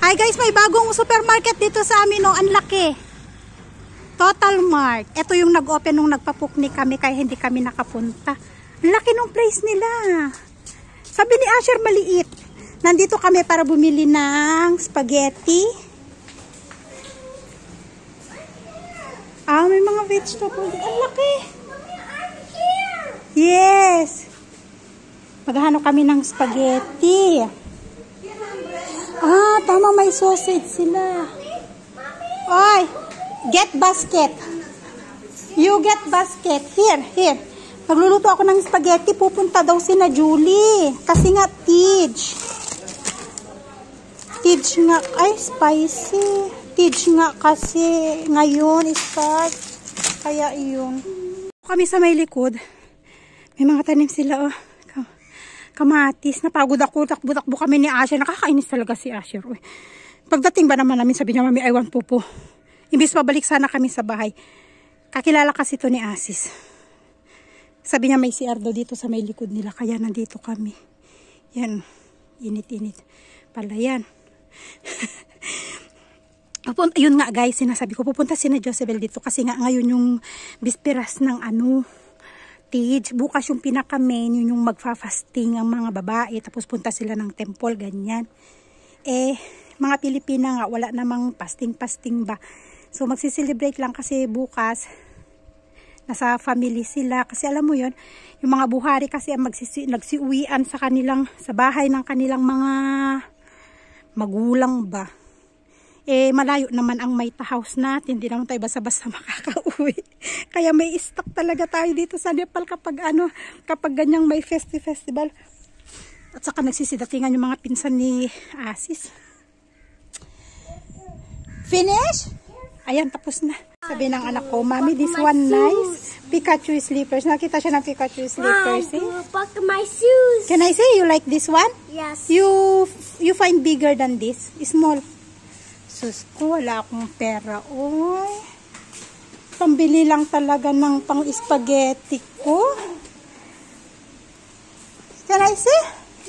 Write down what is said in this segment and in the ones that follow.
Hi guys, may bagong supermarket dito sa amin, oh. Ang laki. Total Mart. Ito yung nag-open nung nagpapukni kami kaya hindi kami nakapunta. Ang laki nung place nila. Sabi ni Asher maliit. Nandito kami para bumili ng spaghetti. May mga vegetables. Ang laki. Yes. Maghahanap kami ng spaghetti. Tama, may sausage sila. Oy, get basket. You get basket. Here. Magluluto ako ng spaghetti. Pupunta daw si na Julie. Kasi nga, Tidge nga. Ay, spicy. Tidge nga kasi ngayon start. Kaya iyon. Kami sa may likod. May mga tanim sila, oh. Kamatis. Napagod ako. Takbo-takbo kami ni Asher. Nakakainis talaga si Asher. Uy. Pagdating ba naman namin, sabi niya, Mami, I want pupo. Imbis mabalik sana kami sa bahay. Kakilala kasi to ni Asis. Sabi niya may CR daw dito sa may likod nila. Kaya nandito kami. Yan. Init-init. Pala yan. Yun nga guys, sinasabi ko. Pupunta si na Josebel dito. Kasi nga ngayon yung bisperas ng Tidge. Bukas yung pinaka-main, yun yung magfa-fasting ang mga babae. Tapos punta sila ng temple, ganyan. Mga Pilipina nga, wala namang fasting ba. So magsiselebrate lang kasi bukas, nasa family sila. Kasi alam mo yun, yung mga buhari kasi ang nagsiuwian sa bahay ng kanilang mga magulang ba. Malayo naman ang Maita House natin. Hindi naman tayo basta-basta makakauwi. Kaya may stock talaga tayo dito sa Nepal kapag ganyang may festival. At saka nagsisidatingan yung mga pinsan ni Asis. Finish? Ayan, tapos na. Sabi ng anak ko, Mommy, this one nice. Pikachu slippers. Nakita siya ng Pikachu slippers. Pack my shoes. Can I say you like this one? Yes. You find bigger than this? Small. Sus ko, wala akong pera. Oy. Pambili lang talaga ng pang-spaghetti ko. Can I see?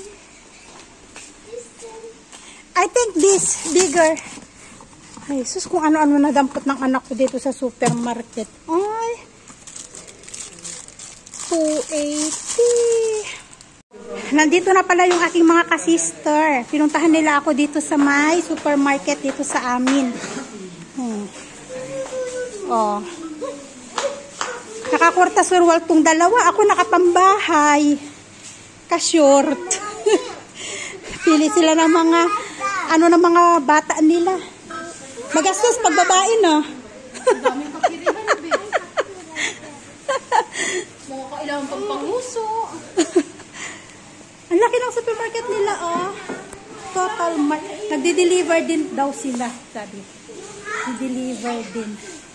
I think this bigger. Ay, sus, kung ano-ano nadampot ng anak ko dito sa supermarket. Ay. 280. Nandito na pala yung aking mga kasister. Pinuntahan nila ako dito sa may supermarket dito sa amin. Nakakurta surwal tong dalawa. Ako nakapambahay. Ka-short. Pili sila ng mga ng mga bata nila. Magastos pag babae, no? Daming kapirihan, be. Mga kailangan pang panguso. Ang laki ng supermarket nila, oh. Total Mart. Nagde-deliver din daw sila, sabi. Nagde-deliver din.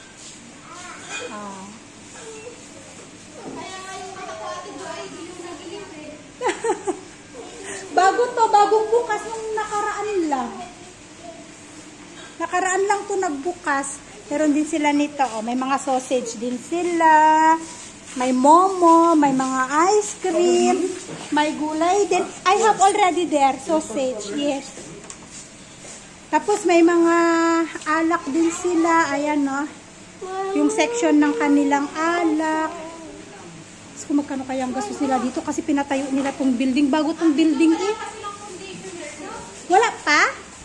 Bagong bukas nung nakaraan lang. Nakaraan lang to nagbukas. Meron din sila nito, oh. May mga sausage din sila. May momo, may mga ice cream, may gulay din. I have already there, sausage, yes. Tapos may mga alak din sila, ayan no. Yung section ng kanilang alak. So magkano kaya ang gastos nila dito kasi pinatayo nila tong building, bago tong building eh. Wala pa?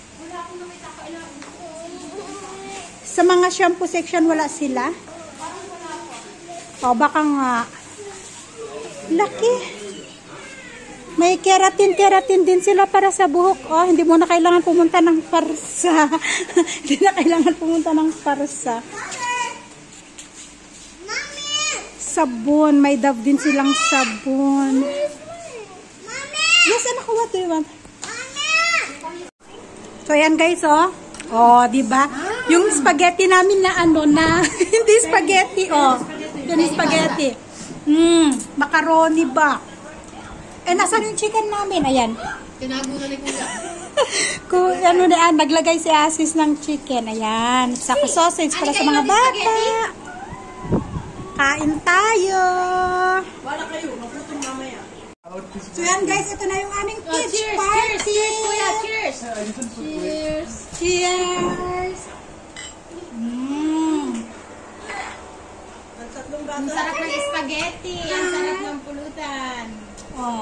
Sa mga shampoo section wala sila. Baka nga. Laki. May keratin din sila para sa buhok. Hindi mo na kailangan pumunta ng parsa. Hindi na kailangan pumunta ng parsa. Sabon. May Dove din silang sabon. Yes, anak ko. What do you want? So, ayan guys, diba? Yung spaghetti namin na hindi spaghetti, Yan yung spaghetti. Macaroni ba? Nasaan yung chicken namin? Ayan. Tinago na ni Kuya. Naglagay si Asis ng chicken. Ayan. Saka sausage para sa mga bata. Kain tayo. Wala kayo. Magluto mamaya. So yan guys, ito na yung aming kids Cheers! party. Cheers! Cheers, kuya! Cheers! Cheers! Cheers! Ang sarap ng spaghetti! Ang sarap ng pulutan! Oh.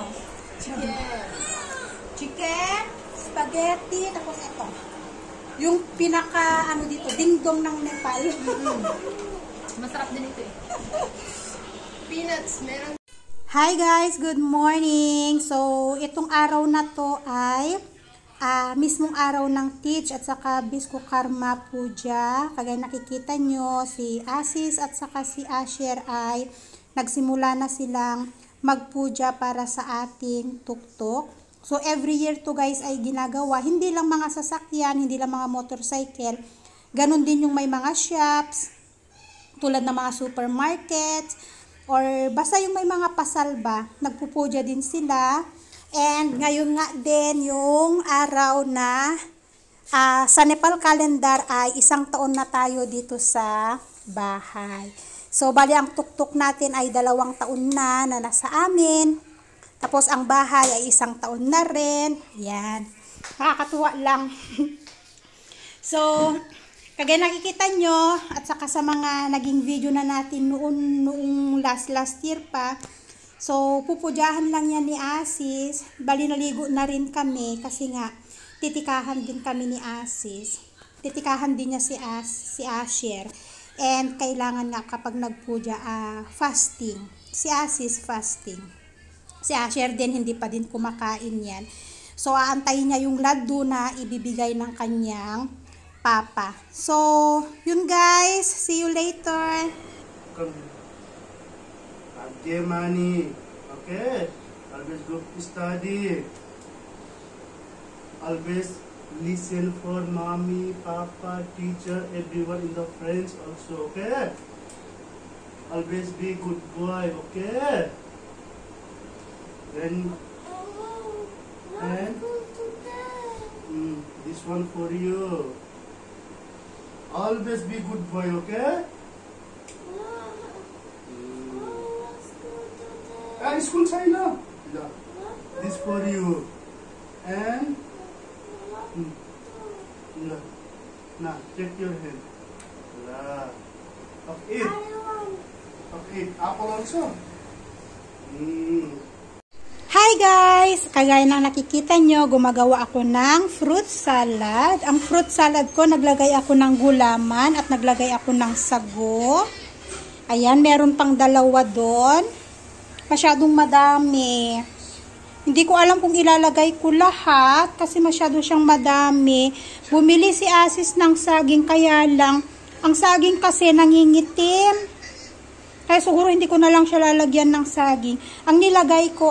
Chicken, spaghetti, tapos ito. Yung pinaka, ano dito, dingdong ng Nepal. Masarap din ito eh. Peanuts, meron. Hi guys, good morning. So, itong araw na to ay mismong araw ng Teach at saka Biswakarma Puja. Kagaya nakikita nyo, si Asis at saka si Asher ay nagsimula na silang magpuja para sa ating tuktok. So, every year to guys ay ginagawa. Hindi lang mga sasakyan, hindi lang mga motorcycle. Ganon din yung may mga shops, tulad ng mga supermarkets, or basta yung may mga pasalba, nagpupuja din sila. And ngayon nga din yung araw na sa Nepal calendar ay 1 taon na tayo dito sa bahay. So, bali ang tuktok natin ay 2 taon na nasa amin. Tapos, ang bahay ay 1 taon na rin. Yan. Nakakatuwa lang. So, kagaya nakikita nyo, at saka sa mga naging video na natin noong last year pa. So, pupudyahan lang yan ni Asis. Bali, naligo na rin kami kasi nga, titikahan din kami ni Asis. Titikahan din niya si Asher. And kailangan nga kapag nagpuja, fasting. Si Asis fasting. Si Asher din, hindi pa din kumakain yan. So, aantayin niya yung laddu na ibibigay ng kanyang papa. So, yun guys. See you later. Okay, Mani. Okay. Always go to study. Always listen for mommy, papa, teacher, everyone in the friends also. Okay. Always be good boy. Okay. Then this one for you. Always be good boy. Okay. School sign up. This for you. And now take your hand. Of 8. Of 8. Apple also. Hi guys! Kagaya ng nakikita nyo, gumagawa ako ng fruit salad. Ang fruit salad ko, naglagay ako ng gulaman at naglagay ako ng sago. Ayan, meron pang 2 doon. Masyadong madami. Hindi ko alam kung ilalagay ko lahat kasi masyado siyang madami. Bumili si Asis ng saging, kaya lang ang saging kasi nangingitim. Kaya siguro hindi ko na lang siya lalagyan ng saging. Ang nilagay ko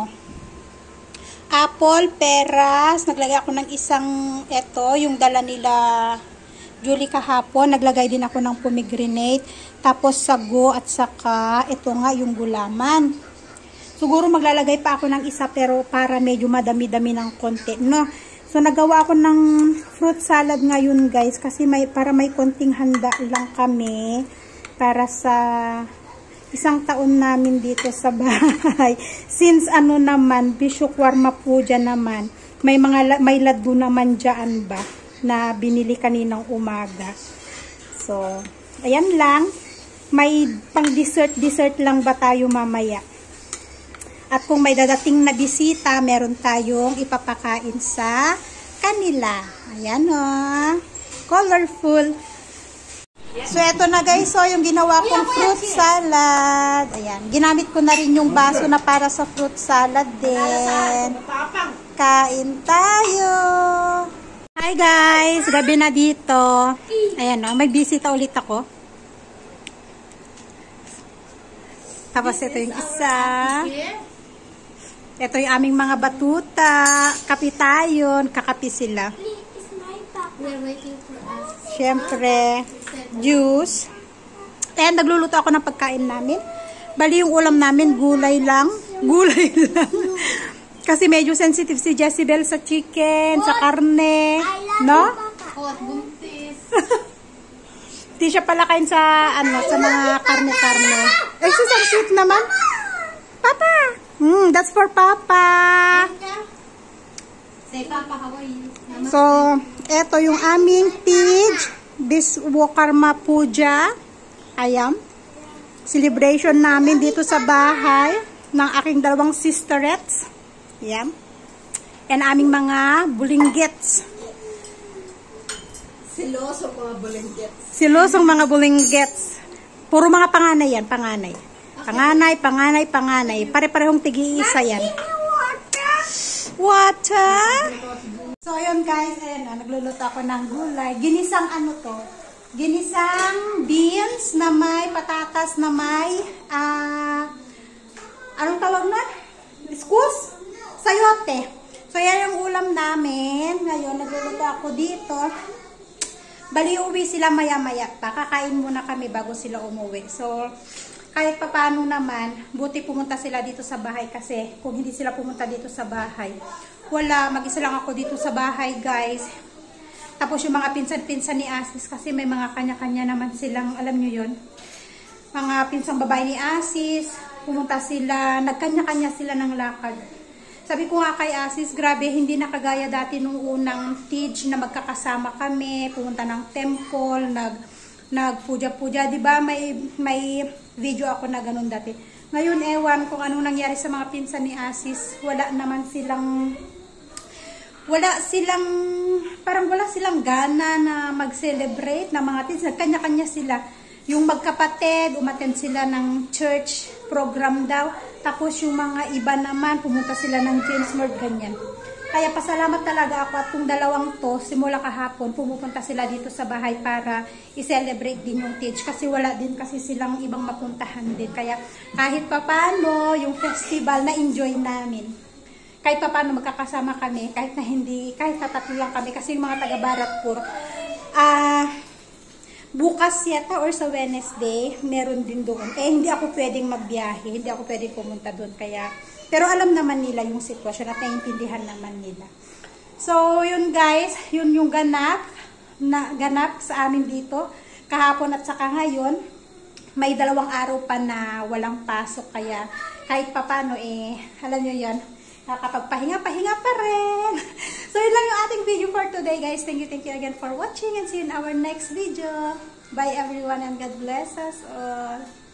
apple, peras. Naglagay ako ng yung dala nila Julie kahapon. Naglagay din ako ng pomegranate. Tapos sago at saka ito nga yung gulaman. Siguro maglalagay pa ako ng isa pero para medyo madami-dami ng konti, no? So nagawa ako ng fruit salad ngayon guys kasi para may konting handa lang kami para sa 1 taon namin dito sa bahay. Since naman, Biswakarma Puja naman, may laddu naman dyan ba na binili kaninang umaga. So, ayan lang. May pang dessert lang ba tayo mamaya. At kung may dadating na bisita, meron tayong ipapakain sa kanila. Ayan colorful. So, eto na guys. So, yung ginawa kong fruit salad. Ayan. Ginamit ko na rin yung baso na para sa fruit salad din. Kain tayo. Hi guys. Gabi na dito. Ayan may bisita ulit ako. Tapos ito yung isa. Ito yung aming mga batuta. Kapi tayo. Kakapi sila. We're waiting for us. Siyempre, juice. And nagluluto ako ng pagkain namin. Bali yung ulam namin, gulay lang. Gulay lang. Kasi medyo sensitive si Jezebel sa chicken, sa karne. No? Hot buntis. Di siya pala kain sa, sa mga karne-karne. Ay, so sweet naman. Papa! That's for Papa. Say, Papa, how are you? So, eto yung aming Tej Biswakarma Puja. Ayan. Celebration namin dito sa bahay ng aking dalawang sisterets. Ayan. And aming mga bulinggits. Silosong mga bulinggits. Silosong mga bulinggits. Puro mga panganay yan, panganay. Panganay. Pare-parehong tigi-isa yan. Water? So, ayun guys, ayan, nagluluto ako ng gulay. Ginisang ano to? Ginisang beans na may patatas na may, anong tawag na? Iskus? Sayote. So, yan yung ulam namin. Ngayon, nagluluto ako dito. Bali, uwi sila maya-maya pa. Kakain muna kami bago sila umuwi. So, kahit pa paano naman, buti pumunta sila dito sa bahay kasi kung hindi sila pumunta dito sa bahay, wala, mag-isa lang ako dito sa bahay guys. Tapos yung mga pinsan-pinsan ni Asis kasi may mga kanya-kanya naman silang, alam nyo yun, mga pinsang babae ni Asis, pumunta sila, nagkanya-kanya sila ng lakad. Sabi ko nga kay Asis, grabe, hindi na kagaya dati nung unang Tej na magkakasama kami, pumunta ng temple, nagpuja-puja, di ba? May video ako na ganun dati. Ngayon, ewan kung anong nangyari sa mga pinsan ni Asis. Wala silang gana na mag-celebrate na mga teens. Nagkanya-kanya sila. Yung magkapatid, umattend sila ng church program daw. Tapos yung mga iba naman, pumunta sila ng James Lord, ganyan. Kaya pasalamat talaga ako at kung dalawang to, simula kahapon, pumupunta sila dito sa bahay para i-celebrate din yung Tej. Kasi wala din kasi silang ibang mapuntahan din. Kaya kahit papano, yung festival na enjoy namin. Kahit papano magkakasama kami, kahit na tatlo lang kami. Kasi yung mga taga Baratpur, bukas yata or sa Wednesday, meron din doon. Hindi ako pwedeng magbiyahe, hindi ako pwedeng pumunta doon. Pero alam naman nila yung sitwasyon at naiintindihan naman nila. So, yun guys, yun yung ganap sa amin dito. Kahapon at saka ngayon, may 2 araw pa na walang pasok. Kaya kahit papano alam nyo yun, nakakapagpahinga-pahinga pa rin. So, yun lang yung ating video for today guys. Thank you again for watching and see you in our next video. Bye everyone and God bless us all.